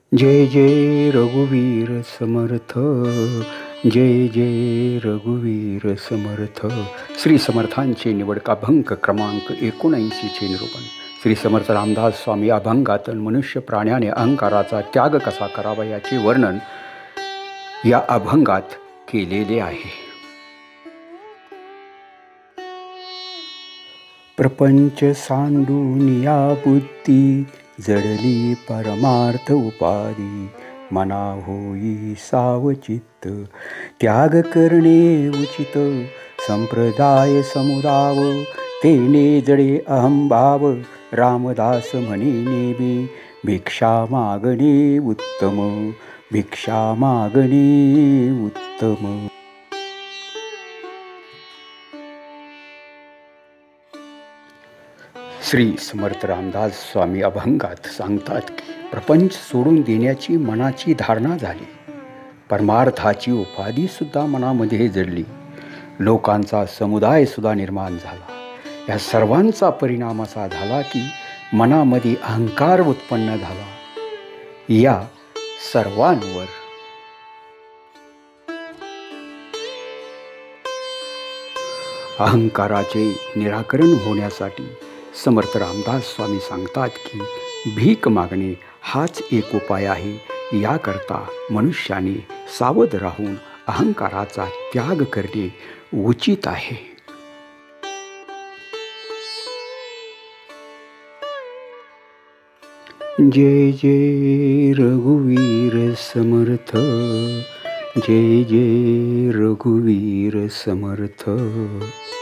जय जय रघुवीर समर्थ, जय जय रघुवीर समर्थ. श्री समर्थांचे निवडक अभंग क्रमांक 79चे निरूपण. श्री समर्थ रामदास स्वामी अभंगातून मनुष्य प्राण्याने अहंकाराचा त्याग कसा करावा याचे वर्णन या अभंगात केलेले आहे. प्रपंच सांडून या बुद्धी, जडली परमार्थ उपाधी. मना होई सावचित्त, त्याग करणे उचित. संप्रदाय समुदाव, तेने जडे अहंभाव. रामदास म्हणे नेमी, भिक्षा मागणे उत्तम, भिक्षा मागणे उत्तम. श्री समर्थ रामदास स्वामी अभंगात सांगतात की प्रपंच सोडून देण्याची मनाची धारणा झाली. परमार्थाची उपाधीसुद्धा मनामध्ये जडली. लोकांचा समुदायसुद्धा निर्माण झाला. या सर्वांचा परिणाम असा झाला की मनामध्ये अहंकार उत्पन्न झाला. या सर्वांवर अहंकाराचे निराकरण होण्यासाठी समर्थ रामदास स्वामी सांगतात की भीक मागणे हाच एक उपाय आहे. याकरता मनुष्याने सावध राहून अहंकाराचा त्याग करणे उचित आहे. जय जय रघुवीर समर्थ, जय जय रघुवीर समर्थ.